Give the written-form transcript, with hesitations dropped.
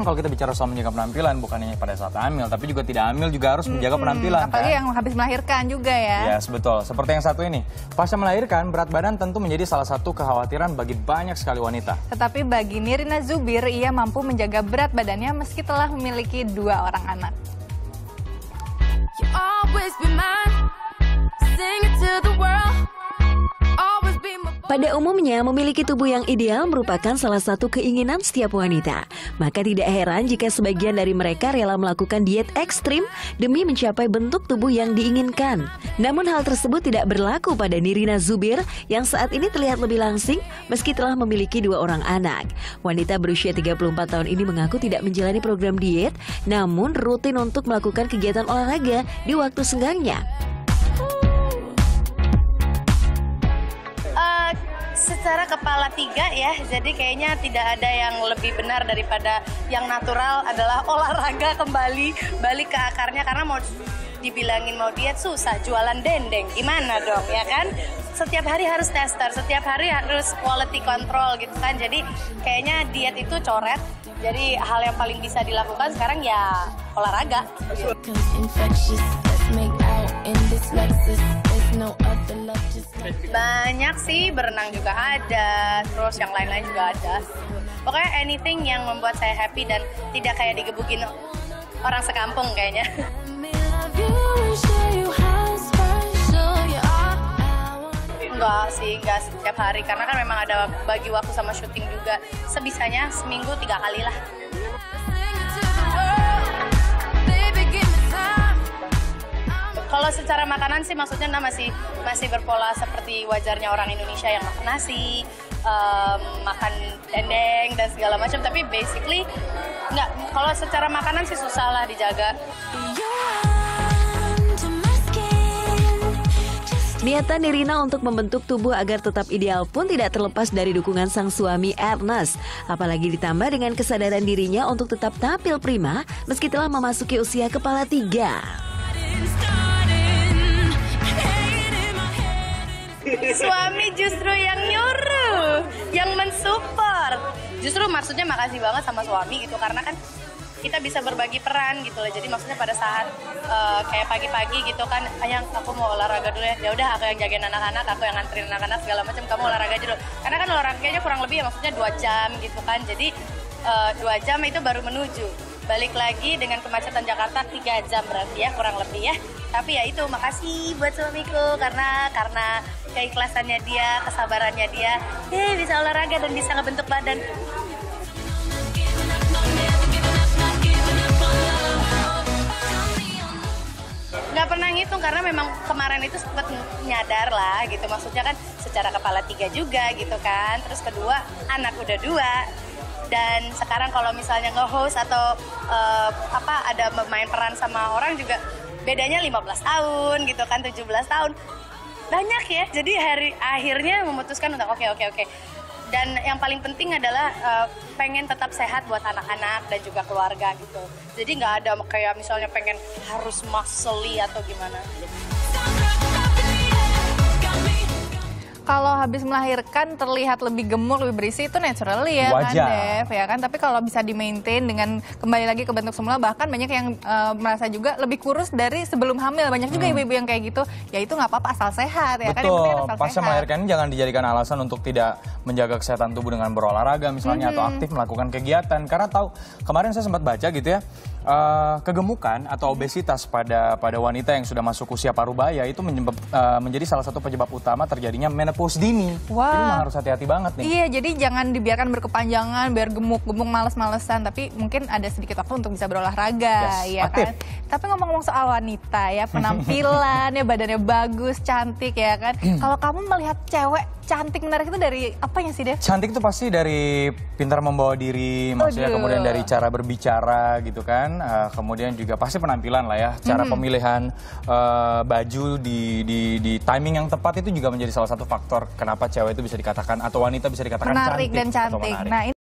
memang kalau kita bicara soal menjaga penampilan, bukan hanya pada saat hamil, tapi juga tidak hamil juga harus menjaga penampilan. Apalagi kan? yang habis melahirkan juga ya. Yes, betul. Seperti yang satu ini. Pasca melahirkan, berat badan tentu menjadi salah satu kekhawatiran bagi banyak sekali wanita. Tetapi bagi Nirina Zubir, ia mampu menjaga berat badannya meski telah memiliki 2 orang anak. Pada umumnya, memiliki tubuh yang ideal merupakan salah satu keinginan setiap wanita. Maka tidak heran jika sebagian dari mereka rela melakukan diet ekstrim demi mencapai bentuk tubuh yang diinginkan. Namun hal tersebut tidak berlaku pada Nirina Zubir yang saat ini terlihat lebih langsing meski telah memiliki 2 orang anak. Wanita berusia 34 tahun ini mengaku tidak menjalani program diet, namun rutin untuk melakukan kegiatan olahraga di waktu senggangnya. Secara kepala 3 ya, jadi kayaknya tidak ada yang lebih benar daripada yang natural adalah olahraga kembali, balik ke akarnya. Karena mau dibilangin mau diet susah, jualan dendeng, gimana dong ya kan? Setiap hari harus tester, setiap hari harus quality control gitu kan. Jadi kayaknya diet itu coret, jadi hal yang paling bisa dilakukan sekarang ya olahraga. Banyak sih, berenang juga ada, terus yang lain-lain juga ada. Pokoknya anything yang membuat saya happy dan tidak kayak digebukin orang sekampung kayaknya. Enggak sih, enggak setiap hari, karena kan memang ada bagi waktu sama syuting juga. Sebisanya seminggu 3 kali lah. Kalau secara makanan sih maksudnya masih berpola seperti wajarnya orang Indonesia yang makan nasi, makan dendeng dan segala macam. Tapi basically nggak. Kalau secara makanan sih susah lah dijaga. Niatan Nirina untuk membentuk tubuh agar tetap ideal pun tidak terlepas dari dukungan sang suami Ernest. Apalagi ditambah dengan kesadaran dirinya untuk tetap tampil prima meski telah memasuki usia kepala 3. Suami justru yang nyuruh, yang mensupport. Justru maksudnya makasih banget sama suami gitu, karena kan kita bisa berbagi peran gitu loh. Jadi maksudnya pada saat kayak pagi-pagi gitu kan, ayang aku mau olahraga dulu ya. Ya udah aku yang jagain anak-anak, aku yang nganterin anak-anak segala macam, kamu olahraga dulu. Karena kan olahraganya kurang lebih ya maksudnya 2 jam gitu kan. Jadi 2 jam itu baru menuju. Balik lagi dengan kemacetan Jakarta 3 jam berarti ya kurang lebih ya. Tapi ya itu makasih buat suamiku karena keikhlasannya dia, kesabarannya dia, bisa olahraga dan bisa ngebentuk badan. Nggak pernah ngitung karena memang kemarin itu sempat nyadar lah gitu, maksudnya kan secara kepala 3 juga gitu kan. Terus kedua anak udah 2. Dan sekarang kalau misalnya nge-host atau ada main peran sama orang juga bedanya 15 tahun gitu kan, 17 tahun. Banyak ya, jadi akhirnya memutuskan untuk oke. Dan yang paling penting adalah pengen tetap sehat buat anak-anak dan juga keluarga gitu. Jadi nggak ada kayak misalnya pengen harus muscle-y atau gimana. Kalau habis melahirkan terlihat lebih gemuk, lebih berisi, itu naturally ya kan, Dev, ya kan. Tapi kalau bisa di-maintain dengan kembali lagi ke bentuk semula, bahkan banyak yang merasa juga lebih kurus dari sebelum hamil. Banyak juga ibu-ibu yang kayak gitu. Ya itu nggak apa-apa asal sehat ya kan. Betul, pasca melahirkan ini jangan dijadikan alasan untuk tidak menjaga kesehatan tubuh dengan berolahraga misalnya atau aktif melakukan kegiatan. Karena tahu kemarin saya sempat baca gitu ya, kegemukan atau obesitas pada wanita yang sudah masuk usia parubaya itu menjadi salah satu penyebab utama terjadinya menopause dini. Wah. Jadi memang harus hati-hati banget nih. Iya, jadi jangan dibiarkan berkepanjangan, biar gemuk-gemuk, males-malesan. Tapi mungkin ada sedikit waktu untuk bisa berolahraga, ya kan. Tapi ngomong-ngomong soal wanita ya, penampilannya, badannya bagus, cantik ya kan. Kalau kamu melihat cewek cantik menarik itu dari apanya sih, Dev? Cantik itu pasti dari pintar membawa diri, maksudnya kemudian dari cara berbicara gitu kan, kemudian juga pasti penampilan lah ya, cara pemilihan baju di timing yang tepat itu juga menjadi salah satu faktor kenapa cewek itu bisa dikatakan atau wanita bisa dikatakan menarik cantik dan cantik. Nah,